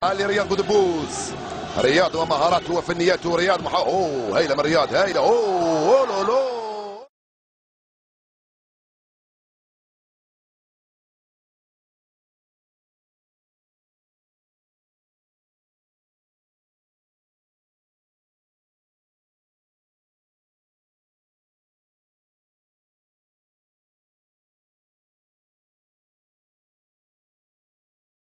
لرياض قدبوس. رياض ومهاراته وفنياته. رياض اوه هايله من رياض هايله. اوه لولو